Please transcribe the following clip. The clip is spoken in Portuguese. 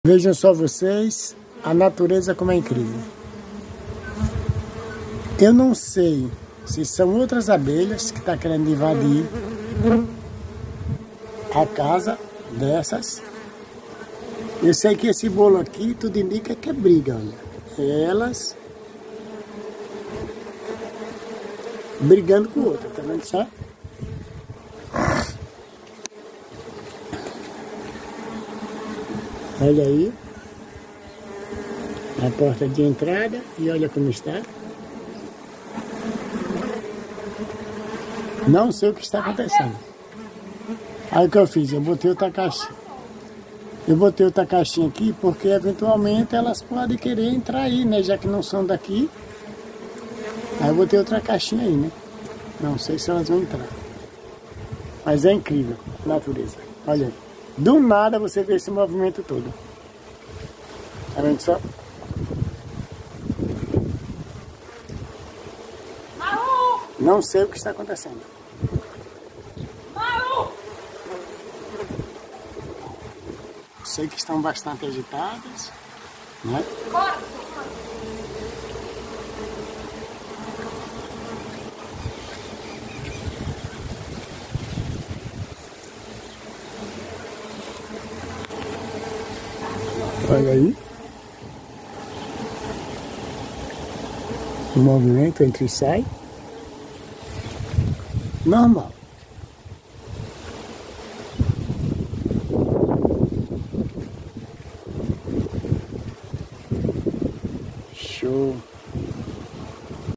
Vejam só vocês, a natureza como é incrível. Eu não sei se são outras abelhas que estão querendo invadir a casa dessas. Eu sei que esse bolo aqui, tudo indica que é briga, olha. Elas brigando com outra, tá vendo só? Olha aí a porta de entrada e olha como está. Não sei o que está acontecendo. Aí o que eu fiz? Eu botei outra caixinha. Eu botei outra caixinha aqui porque eventualmente elas podem querer entrar aí, né? Já que não são daqui. Aí eu botei outra caixinha aí, né? Não sei se elas vão entrar. Mas é incrível a natureza. Olha aí. Do nada você vê esse movimento todo. Tá vendo só? Não sei o que está acontecendo. Sei que estão bastante agitadas, né? Olha aí. O movimento entra e sai. Normal. Show.